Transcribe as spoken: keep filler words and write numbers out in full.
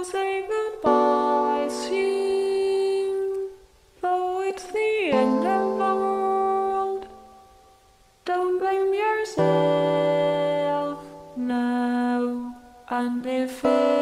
say goodbye soon, though it's the end of the world. Don't blame yourself now, and if it